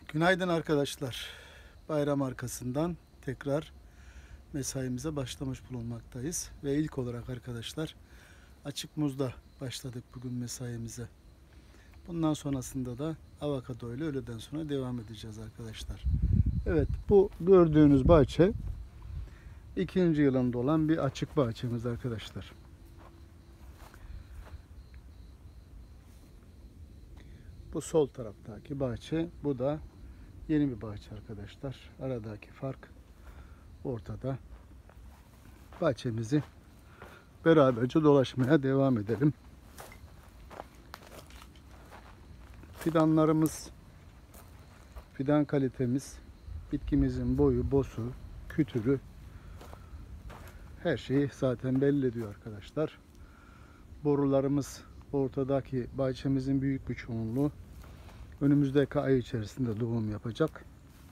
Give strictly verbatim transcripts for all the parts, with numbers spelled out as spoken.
Günaydın arkadaşlar. Bayram arkasından tekrar mesaimize başlamış bulunmaktayız. Ve ilk olarak arkadaşlar açık muzda başladık bugün mesaimize. Bundan sonrasında da avokado ile öğleden sonra devam edeceğiz arkadaşlar. Evet, bu gördüğünüz bahçe ikinci yılında olan bir açık bahçemiz arkadaşlar. Bu sol taraftaki bahçe, bu da yeni bir bahçe arkadaşlar. Aradaki fark ortada. Bahçemizi beraberce dolaşmaya devam edelim. Fidanlarımız, fidan kalitemiz, bitkimizin boyu, bosu, kütürü, her şeyi zaten belli ediyor arkadaşlar. Borularımız ortadaki bahçemizin büyük bir çoğunluğu önümüzdeki ay içerisinde doğum yapacak.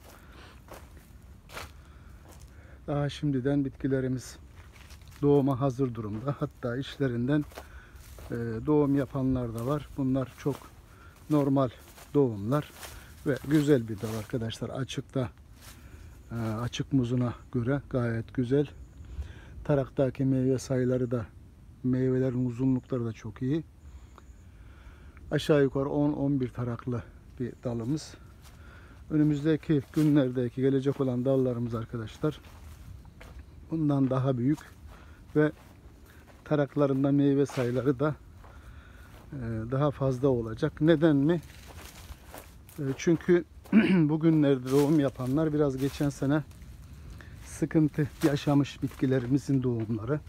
Daha şimdiden bitkilerimiz doğuma hazır durumda. Hatta işlerinden doğum yapanlar da var. Bunlar çok normal doğumlar ve güzel bir dal arkadaşlar. Açıkta, açık muzuna göre gayet güzel. Taraktaki meyve sayıları da, meyvelerin uzunlukları da çok iyi. Aşağı yukarı on on bir taraklı bir dalımız. Önümüzdeki günlerdeki gelecek olan dallarımız arkadaşlar bundan daha büyük ve taraklarında meyve sayıları da daha fazla olacak. Neden mi? Çünkü bugünlerde doğum yapanlar biraz geçen sene sıkıntı yaşamış bitkilerimizin doğumları.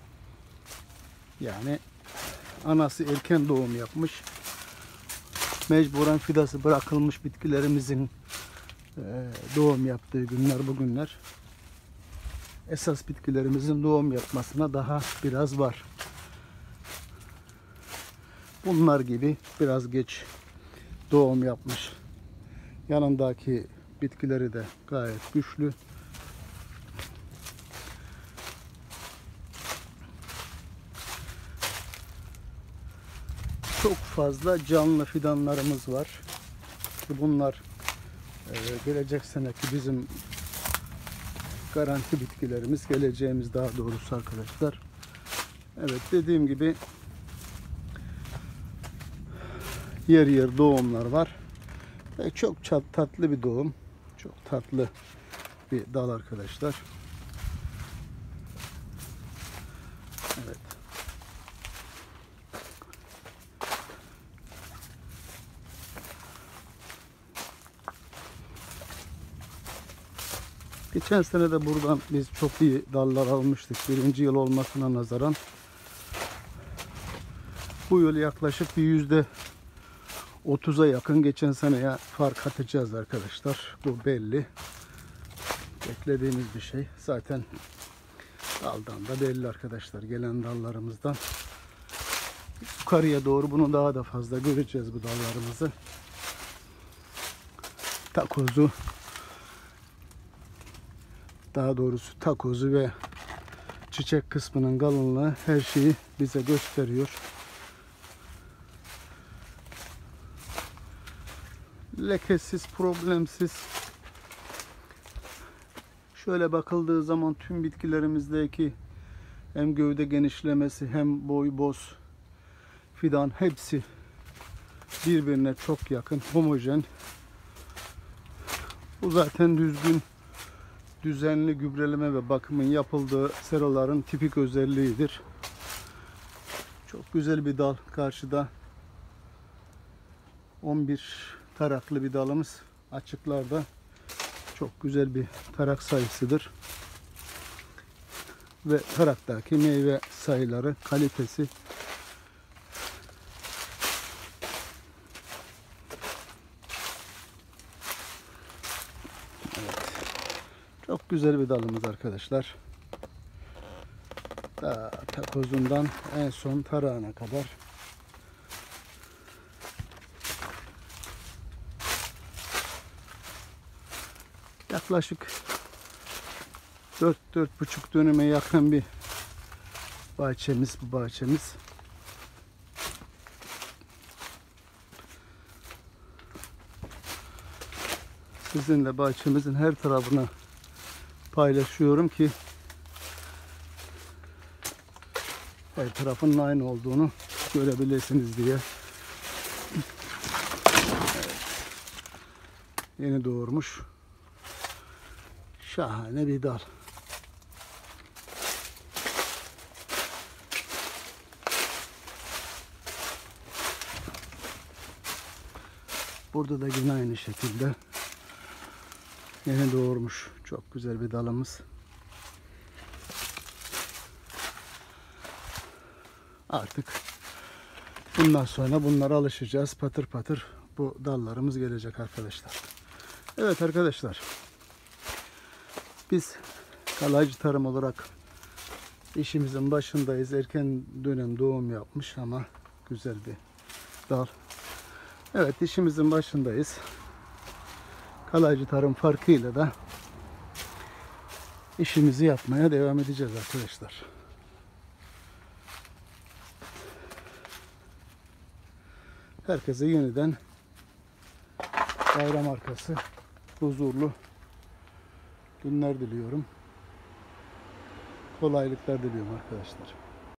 Yani anası erken doğum yapmış. Mecburen fidası bırakılmış bitkilerimizin doğum yaptığı günler bugünler. Esas bitkilerimizin doğum yapmasına daha biraz var. Bunlar gibi biraz geç doğum yapmış. Yanındaki bitkileri de gayet güçlü. Çok fazla canlı fidanlarımız var. Bunlar gelecek seneki bizim garanti bitkilerimiz. Geleceğimiz daha doğrusu arkadaşlar. Evet, dediğim gibi yer yer doğumlar var. Ve çok tatlı bir doğum. Çok tatlı bir dal arkadaşlar. Evet. Geçen sene de buradan biz çok iyi dallar almıştık. Birinci yıl olmasına nazaran. Bu yıl yaklaşık bir yüzde otuza yakın geçen seneye fark atacağız arkadaşlar. Bu belli. Beklediğimiz bir şey. Zaten daldan da belli arkadaşlar. Gelen dallarımızdan. Yukarıya doğru bunu daha da fazla göreceğiz bu dallarımızı. Takozu, daha doğrusu takozu ve çiçek kısmının kalınlığı her şeyi bize gösteriyor. Lekesiz, problemsiz. Şöyle bakıldığı zaman tüm bitkilerimizdeki hem gövde genişlemesi hem boy, boz, fidan hepsi birbirine çok yakın, homojen. Bu zaten düzgün, düzenli gübreleme ve bakımın yapıldığı seraların tipik özelliğidir. Çok güzel bir dal karşıda. on bir taraklı bir dalımız. Açıklarda çok güzel bir tarak sayısıdır. Ve taraktaki meyve sayıları, kalitesi çok güzel bir dalımız arkadaşlar. Daha takozundan en son tarağına kadar yaklaşık dört dört buçuk dönüme yakın bir bahçemiz bu bahçemiz. sizinle bahçemizin her tarafını paylaşıyorum ki her tarafın aynı olduğunu görebilirsiniz diye. Evet. Yeni doğurmuş. Şahane bir dal. Burada da yine aynı şekilde yeni doğurmuş. Çok güzel bir dalımız. Artık bundan sonra bunlara alışacağız. Patır patır bu dallarımız gelecek arkadaşlar. Evet arkadaşlar. Biz kalaycı tarım olarak işimizin başındayız. Erken dönem doğum yapmış ama güzel bir dal. Evet, işimizin başındayız. Kalaycı tarım farkıyla da işimizi yapmaya devam edeceğiz arkadaşlar. Herkese yeniden bayram arkası huzurlu günler diliyorum. Kolaylıklar diliyorum arkadaşlar.